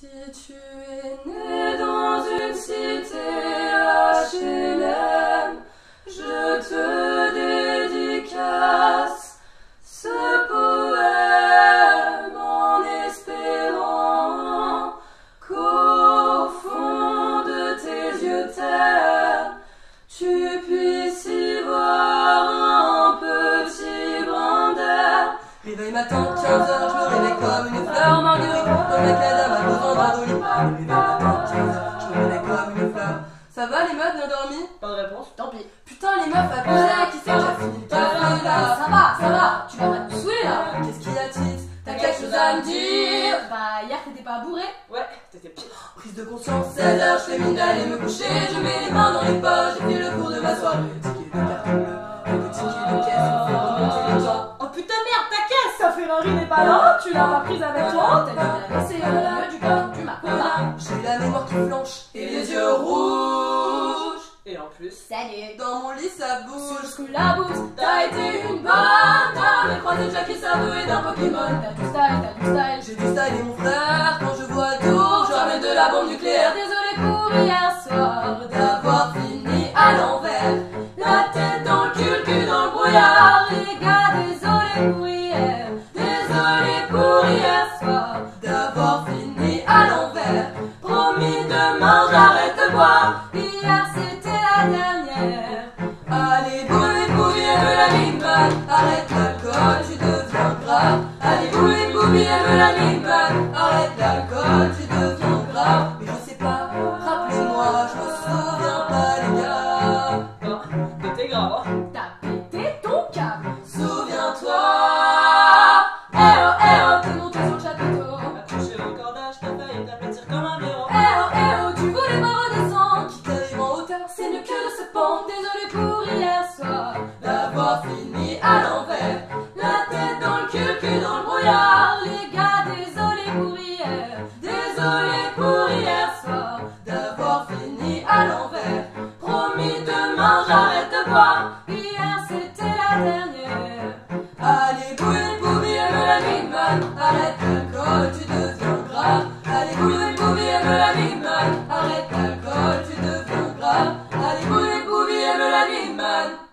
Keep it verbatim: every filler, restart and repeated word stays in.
Si tu es né dans une cité H L M, je te dédicace ce poème en espérant qu'au fond de tes yeux terre, tu puisses y voir un petit brin d'air. Réveil matin, quinze heures, je me réveille comme une fleur marguerite, comme la cadavre à besoin d'un lit. Réveil matin, quinze heures, je me réveille comme une fleur. Ça va les meufs, bien dormi? Pas de réponse, tant pis. Putain les meufs, abusées, qui c'est déjà fini le café là? Ça va, ça va, tu vas pas nous saouler là. Qu'est-ce qu'il y a, Tis? T'as quelque chose à me dire? Bah hier t'étais pas bourré? Ouais, t'étais pire. Prise de conscience, seize heures, je fais mine d'aller me coucher, je mets les mains dans les poches, j'ai fait le cours de ma soirée. Le ticket de carton bleu, le ticket de caisse, on fait remonter les gens. Oh putain merde, ta caisse, sa Ferrari n'est pas là, tu l'as pas prise avec toi, t'as dit la laisser au milieu du parking du Macola. J'ai la mémoire qui flanche et les yeux rouges. Et en plus, Salut. Dans mon lit ça bouge. Jusqu'où la bouse, t'as été une bonne, t'avais croisé Jackie Sardou et d'un Pokémon. T'as du style, t'as du style. J'ai du style et mon frère, quand je vois d'où, je ramène de la bombe nucléaire. Désolé pour hier soir D'avoir fini à l'envers, la tête dans le cul, le cul dans le brouillard. Les gars, désolé pour hier, désolé pour hier soir. d'avoir fini à l'envers. Promis demain j'arrête de boire, hier c'était la dernière. Allez, boule et bouille, aime la limonade. Arrête l'alcool, tu deviens grave. Allez, boule et bouille, aime la limonade. Arrête l'alcool, tu deviens grave. Mais je sais pas, rappelez-moi, je me souviens pas les gars. non, t'étais grave, hein. T'as pété ton câble. Souviens-toi. Eh oh eh oh, t'es monté sur le chapiteau. Accroché au cordage, t'as failli t'aplatir comme un héros. Eh oh eh oh, tu voulais pas redescendre. Qui t'arrive en hauteur, C'est mieux que de se pendre, désolé pour hier soir. d'avoir fini à l'envers. La tête dans le cul, le cul dans le brouillard. Les gars, désolé pour hier, désolé pour hier soir. D'avoir fini à l'envers. Promis demain j'arrête de boire, hier c'était la dernière. Allez, boule et bouille, aime la limonade. Arrête l'alcool, tu deviens grave. Allez, boule et bouille, aime la limonade. Arrête l'alcool, tu deviens grave. Allez, boule et bouille, aime la limonade.